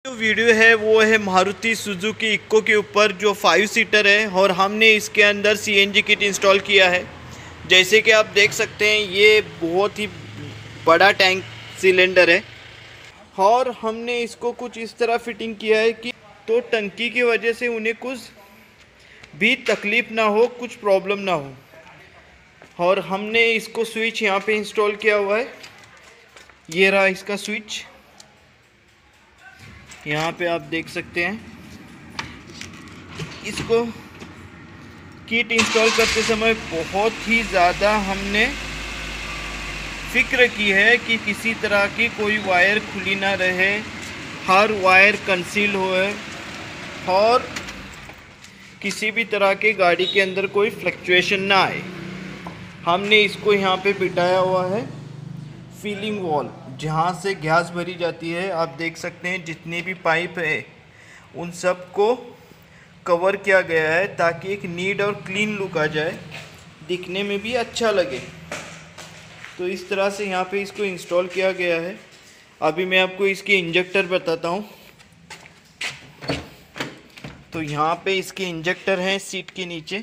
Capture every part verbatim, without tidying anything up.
जो वीडियो है वो है मारुति सुजुकी इक्को के ऊपर, जो फाइव सीटर है और हमने इसके अंदर सीएनजी किट इंस्टॉल किया है। जैसे कि आप देख सकते हैं ये बहुत ही बड़ा टैंक सिलेंडर है और हमने इसको कुछ इस तरह फिटिंग किया है कि तो टंकी की वजह से उन्हें कुछ भी तकलीफ़ ना हो, कुछ प्रॉब्लम ना हो। और हमने इसको स्विच यहाँ पे इंस्टॉल किया हुआ है। ये रहा इसका स्विच, यहाँ पे आप देख सकते हैं। इसको किट इंस्टॉल करते समय बहुत ही ज़्यादा हमने फिक्र की है कि किसी तरह की कोई वायर खुली ना रहे, हर वायर कंसील होए और किसी भी तरह के गाड़ी के अंदर कोई फ्लक्चुएशन ना आए। हमने इसको यहाँ पे बिठाया हुआ है फीलिंग वॉल, जहाँ से गैस भरी जाती है। आप देख सकते हैं जितने भी पाइप है उन सब को कवर किया गया है ताकि एक नीट और क्लीन लुक आ जाए, दिखने में भी अच्छा लगे। तो इस तरह से यहाँ पे इसको इंस्टॉल किया गया है। अभी मैं आपको इसके इंजेक्टर बताता हूँ। तो यहाँ पे इसके इंजेक्टर हैं सीट के नीचे।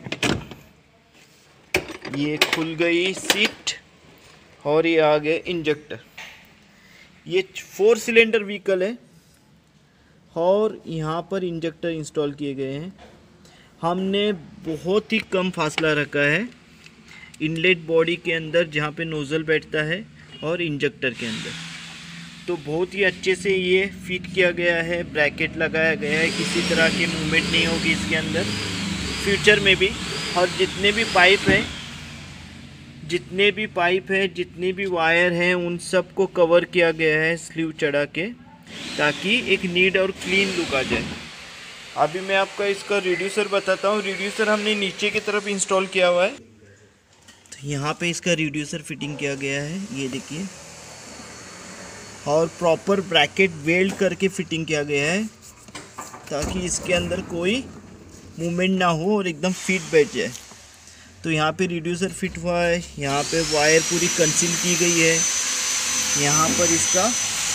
ये खुल गई सीट और ये आ गए इंजेक्टर। ये फोर सिलेंडर व्हीकल है और यहाँ पर इंजेक्टर इंस्टॉल किए गए हैं। हमने बहुत ही कम फासला रखा है इनलेट बॉडी के अंदर, जहाँ पे नोज़ल बैठता है, और इंजेक्टर के अंदर। तो बहुत ही अच्छे से ये फिट किया गया है, ब्रैकेट लगाया गया है, किसी तरह की मूवमेंट नहीं होगी इसके अंदर फ्यूचर में भी। और जितने भी पाइप हैं जितने भी पाइप है जितने भी वायर हैं उन सब को कवर किया गया है स्लीव चढ़ा के, ताकि एक नीट और क्लीन लुक आ जाए। अभी मैं आपका इसका रिड्यूसर बताता हूँ। रिड्यूसर हमने नीचे की तरफ इंस्टॉल किया हुआ है। तो यहाँ पे इसका रिड्यूसर फिटिंग किया गया है, ये देखिए, और प्रॉपर ब्रैकेट वेल्ड करके फिटिंग किया गया है ताकि इसके अंदर कोई मूवमेंट ना हो और एकदम फिट बैठ जाए। तो यहाँ पे रिड्यूसर फिट हुआ है, यहाँ पे वायर पूरी कंसील की गई है, यहाँ पर इसका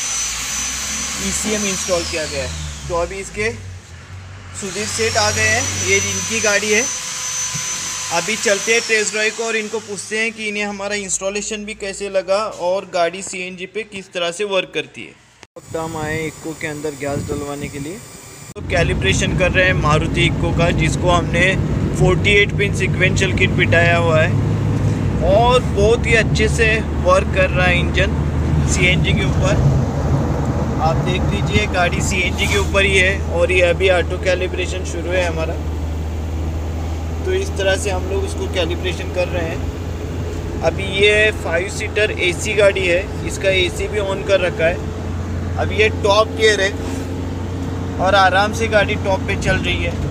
ईसीएम इंस्टॉल किया गया है। तो अभी इसके सुधीर सेठ आ गए हैं, ये इनकी गाड़ी है। अभी चलते हैं टेस्ट ड्राइव को और इनको पूछते हैं कि इन्हें हमारा इंस्टॉलेशन भी कैसे लगा और गाड़ी सीएनजी पे किस तरह से वर्क करती है। वक्त हम आए इक्को के अंदर गैस डलवाने के लिए। तो कैलिब्रेशन कर रहे हैं मारुति इक्को का, जिसको हमने अड़तालीस पिन सीक्वेंशियल किट बिठाया हुआ है और बहुत ही अच्छे से वर्क कर रहा है इंजन सीएनजी के ऊपर। आप देख लीजिए गाड़ी सीएनजी के ऊपर ही है और ये अभी ऑटो कैलिब्रेशन शुरू है हमारा। तो इस तरह से हम लोग इसको कैलिब्रेशन कर रहे हैं। अभी ये फाइव सीटर एसी गाड़ी है, इसका एसी भी ऑन कर रखा है। अब ये टॉप गियर है और आराम से गाड़ी टॉप पे चल रही है,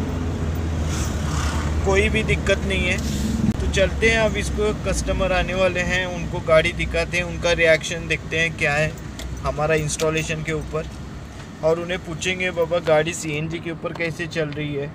कोई भी दिक्कत नहीं है। तो चलते हैं, अब इसको कस्टमर आने वाले हैं, उनको गाड़ी दिखाते हैं, उनका रिएक्शन देखते हैं क्या है हमारा इंस्टॉलेशन के ऊपर, और उन्हें पूछेंगे बाबा गाड़ी सीएनजी के ऊपर कैसे चल रही है।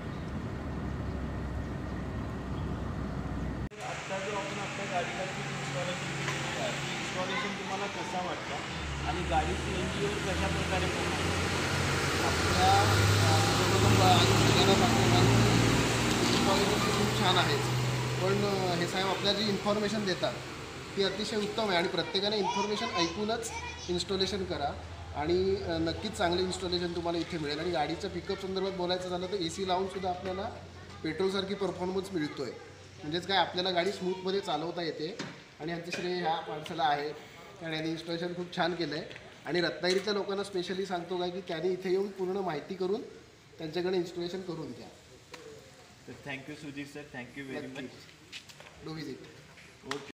आता जो आपण आपल्या गाडीला इंस्टॉलेशन तुम्हाला कसा वाटतं आणि गाडी सीएनजीवर कशा प्रकारे आपल्या सगळ्यांना सांगतो इंस्टॉलेशन खूप छान आहे, पण हे साहेब आपल्याला जी इन्फॉर्मेशन देतात ती अतिशय उत्तम आहे आणि प्रत्येकाने इन्फॉर्मेशन ऐकूनच इन्स्टॉलेशन करा आणि नक्कीच चांगले इन्स्टॉलेशन तुम्हाला इथे मिळेल। आणि गाडीच्या पिकअप संदर्भात बोलायचं झालं तर ए सी लावूनसुद्धा आपल्याला पेट्रोलसारखी परफॉर्मन्स मिळतो आहे। म्हणजेच काय आपल्याला गाडी स्मूथमध्ये चालवता येते आणि यांचे श्रेय ह्या माणसाला आहे, कारण यांनी इन्स्टॉलेशन खूप छान केलं आहे। आणि रत्नागिरीच्या लोकांना स्पेशली सांगतो काय की त्यांनी इथे येऊन पूर्ण माहिती करून त्यांच्याकडे इन्स्टॉलेशन करून द्या। तर thank you Sudhir sir, thank you very much, do visit. Okay.